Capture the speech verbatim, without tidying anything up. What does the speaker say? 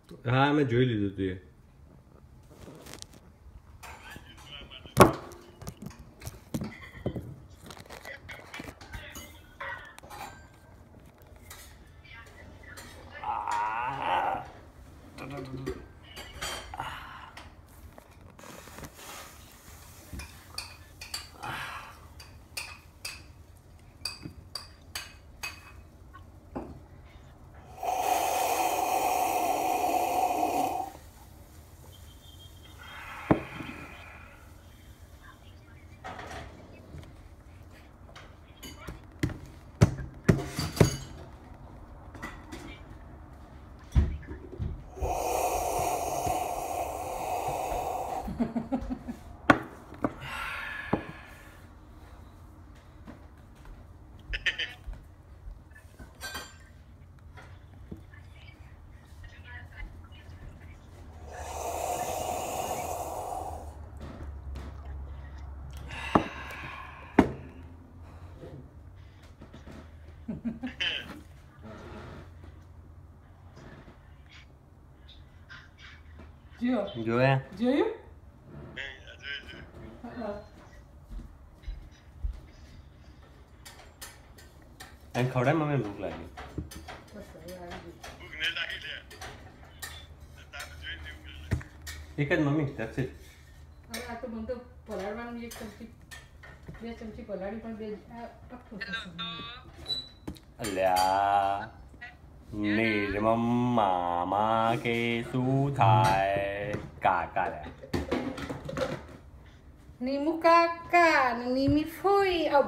હા મેં જોઈ લીધું હતું એ. જો જોયા જોયું અને ખવડાય મમ્મી ભૂખ લાગી. એક જ મમ્મી that's it. હવે આ તો મને તો પલાળવાનું એક ચમચી બે ચમચી પલાળી પણ બે આખું અલ્યા નિર્મમ મામા કે શું થાય કાકા લે નીમુ કાકા નીમી ફોઈ